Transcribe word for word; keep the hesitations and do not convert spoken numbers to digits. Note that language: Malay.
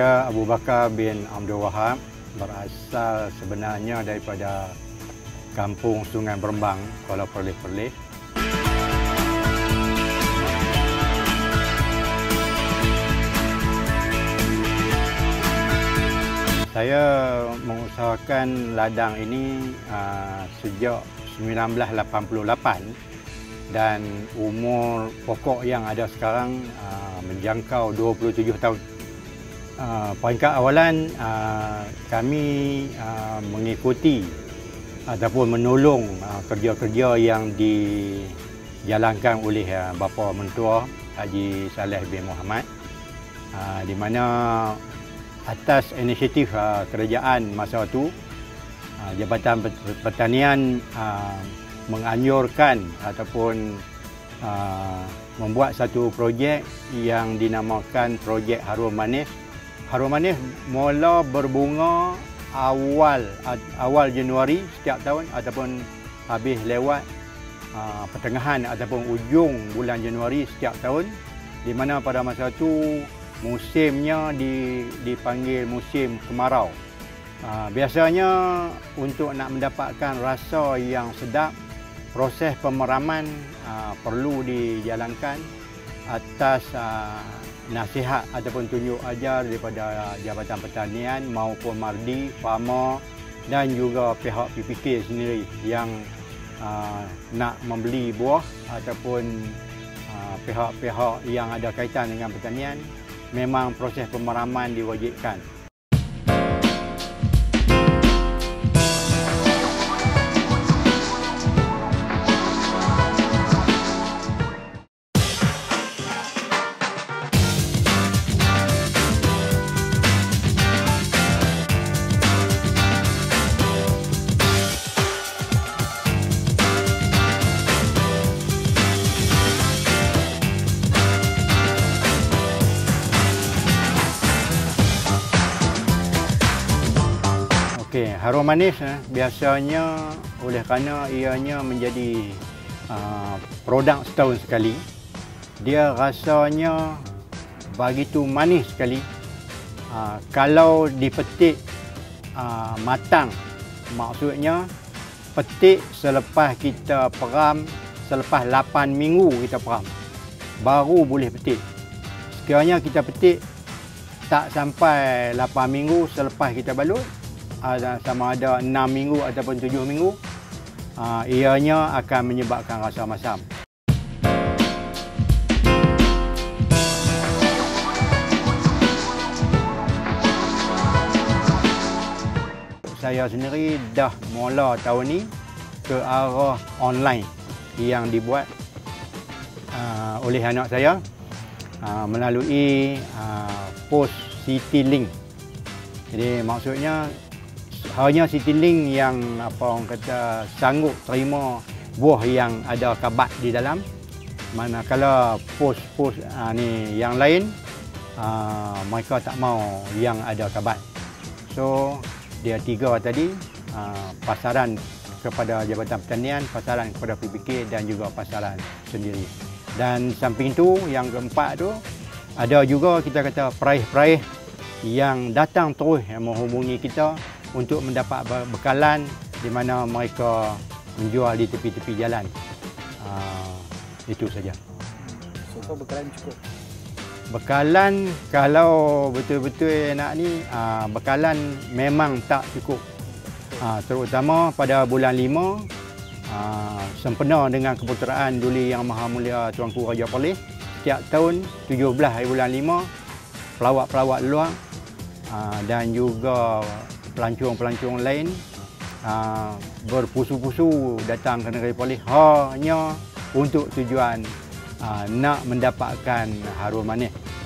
Saya Abu Bakar bin Abdul Wahab, berasal sebenarnya daripada Kampung Sungai Berembang, Kuala Perlis-Perlis. Saya mengusahakan ladang ini uh, sejak seribu sembilan ratus lapan puluh lapan dan umur pokok yang ada sekarang uh, menjangkau dua puluh tujuh tahun. Uh, peringkat awalan uh, kami uh, mengikuti ataupun menolong uh, kerja-kerja yang dijalankan oleh uh, bapa mentua Haji Saleh bin Muhammad, uh, di mana atas inisiatif uh, kerajaan masa itu, uh, Jabatan Pertanian uh, menganjurkan ataupun uh, membuat satu projek yang dinamakan projek Harum Manis. Harum Manis mula berbunga awal awal Januari setiap tahun ataupun habis lewat uh, pertengahan ataupun ujung bulan Januari setiap tahun, di mana pada masa itu musimnya dipanggil musim kemarau. Uh, biasanya untuk nak mendapatkan rasa yang sedap, proses pemeraman uh, perlu dijalankan atas uh, nasihat ataupun tunjuk ajar daripada Jabatan Pertanian maupun Mardi, Farmer dan juga pihak P P K sendiri yang uh, nak membeli buah ataupun uh, pihak-pihak yang ada kaitan dengan pertanian. Memang proses pemeraman diwajibkan. Okay, harum manis eh, biasanya oleh kerana ianya menjadi uh, produk setahun sekali, dia rasanya begitu manis sekali. Uh, kalau dipetik uh, matang, maksudnya petik selepas kita peram, selepas lapan minggu kita peram, baru boleh petik. Sekiranya kita petik tak sampai lapan minggu selepas kita balut, ada sama ada enam minggu ataupun tujuh minggu, uh, ianya akan menyebabkan rasa masam. Saya sendiri dah mula tahun ni ke arah online yang dibuat uh, oleh anak saya uh, melalui uh, pos CityLink. Jadi maksudnya hanya CityLink yang apa orang kata sanggup terima buah yang ada kabat di dalam. Manakala pos-pos uh, ni yang lain uh, mereka tak mau yang ada kabat. So dia tiga tadi, uh, pasaran kepada Jabatan Pertanian, pasaran kepada P P K dan juga pasaran sendiri. Dan samping tu yang keempat tu ada juga kita kata peraih-peraih yang datang terus yang menghubungi kita untuk mendapat bekalan di mana mereka menjual di tepi-tepi jalan. Uh, itu saja. So far bekalan cukup? Bekalan kalau betul-betul nak ni, uh, bekalan memang tak cukup. Uh, terutama pada bulan lima, uh, sempena dengan keputeraan Duli Yang Maha Mulia Tuanku Raja Perlis, setiap tahun tujuh belas hari bulan lima, pelawat-pelawat luar uh, dan juga pelancong-pelancong lain uh, berpusu-pusu datang ke negeri Perlis hanya untuk tujuan uh, nak mendapatkan harum manis.